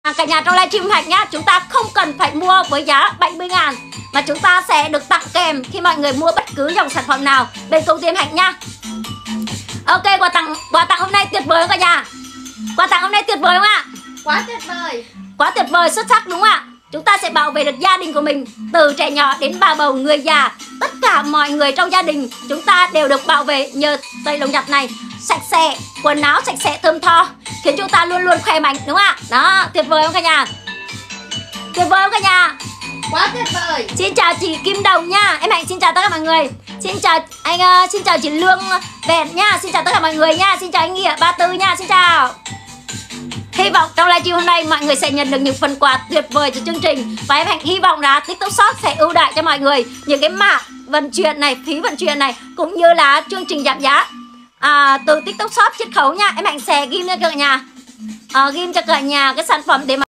Cả nhà trong livestream Hạnh nhá, chúng ta không cần phải mua với giá 70.000 mà chúng ta sẽ được tặng kèm khi mọi người mua bất cứ dòng sản phẩm nào bên công ty Hạnh nhá. Ok, quà tặng hôm nay tuyệt vời không cả nhà? Quà tặng hôm nay tuyệt vời không ạ? Quá tuyệt vời. Quá tuyệt vời, xuất sắc đúng không ạ? Chúng ta sẽ bảo vệ được gia đình của mình, từ trẻ nhỏ đến bà bầu, người già, tất cả mọi người trong gia đình chúng ta đều được bảo vệ nhờ dây lồng nhặt này. Sạch sẽ, quần áo sạch sẽ thơm tho, khiến chúng ta luôn luôn khỏe mạnh đúng không ạ? Đó, tuyệt vời không cả nhà? Tuyệt vời không cả nhà? Quá tuyệt vời. Xin chào chị Kim Đồng nha. Em Hạnh xin chào tất cả mọi người. Xin chào anh, xin chào chị Lương Vẹn nha. Xin chào tất cả mọi người nha. Xin chào anh Nghĩa 34 nha. Xin chào. Hy vọng trong livestream hôm nay mọi người sẽ nhận được những phần quà tuyệt vời cho chương trình. Và em Hạnh hy vọng là TikTok Shop sẽ ưu đãi cho mọi người những cái mã vận chuyển này, phí vận chuyển này, cũng như là chương trình giảm giá từ TikTok Shop chiết khấu nha. Em Hạnh sẽ ghim cho cả nhà, ghim cho cả nhà cái sản phẩm để mà